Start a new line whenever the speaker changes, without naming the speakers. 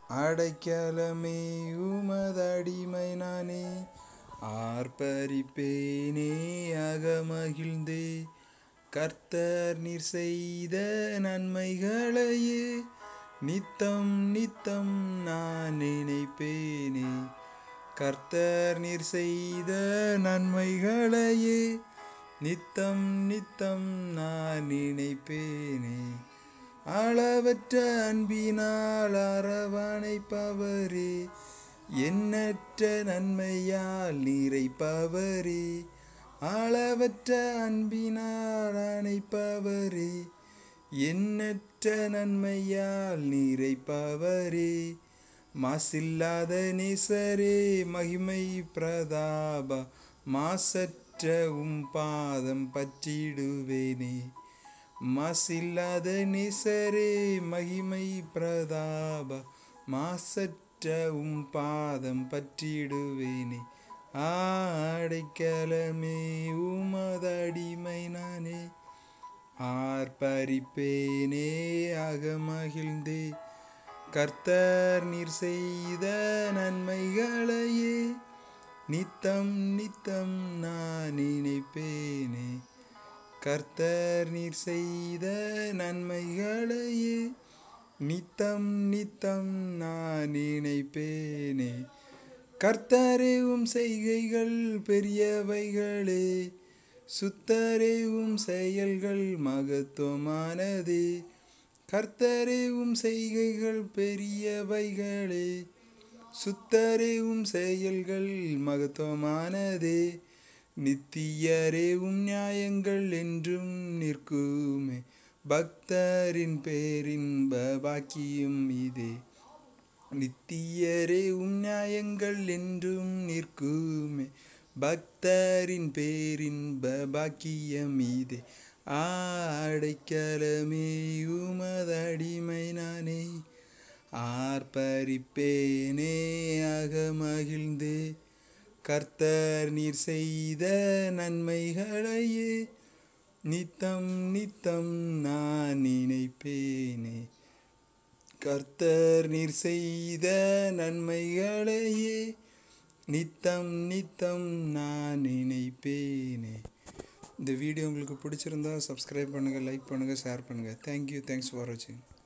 அடைக்கலமே உமதடிமை நானே. ஆர்ப்பரிப்பேனே அகமகிழ்ந்தே, கர்த்தர் நீர் செய்த நன்மைகளையே நித்தம் நித்தம் நான் நினைப்பேனே. கர்த்தர் நீர் செய்த நன்மைகளையே நித்தம் நித்தம் நான் நினைப்பேனே. அளவற்ற அன்பினால் அரவணைப்பவரே, எண்ணற்ற நன்மையால் நிறைப்பவரே. அளவற்ற அன்பினால் அணைப்பவரே, எண்ணற்ற நன்மையால் நிறைப்பவரே. மாசில்லாத நேசரே மகிமை பிரதாப, மாசற்ற பாதம் பற்றிடுவேனே. மாசில்லாத நேசரே மகிமை பிரதாப, மாசற்ற பாதம் பற்றிடுவேனே. அடைக்கலமே உமதடிமை நானே. ஆர்ப்பரிப்பேனே அகமகிழ்ந்தே, கர்த்தர் நீர் செய்த நன்மைகளையே நித்தம் நித்தம் நான் நினைப்பேனே. கர்த்தர் நீர் செய்த நன்மைகளையே நித்தம் நித்தம் நான் நினைப்பேனே. கர்த்தரே செய்கைகள் பெரியவைகளே, சுத்தரே செயல்கள் மகத்துவமானதே. கர்த்தரே செய்கைகள் பெரியவைகளே, சுத்தரே செயல்கள் மகத்துவமானதே. நித்தியரே நியாயங்கள் என்றும் நிற்குமே, பக்தரின் பேரின்ப பாக்கியம் இதே. நித்தியரே நியாயங்கள் என்றும் நிற்குமே, பக்தரின் பேரின்ப பாக்கியம் இதே. அடைக்கலமே உமதடிமை நானே. ஆர்ப்பரிப்பேனே அகமகிழ்ந்தே, கர்த்தர் நீர் செய்த நன்மைகளையே நித்தம் நித்தம் நான் நினைப்பேனே. கர்த்தர் நீர் செய்த நன்மைகளையே நித்தம் நித்தம் நான் நினைப்பேனே. இந்த வீடியோ உங்களுக்கு பிடிச்சிருந்தா சப்ஸ்கிரைப் பண்ணுங்கள், லைக் பண்ணுங்கள், ஷேர் பண்ணுங்கள். தேங்க்யூ. தேங்க்ஸ் ஃபார் வாட்சிங்.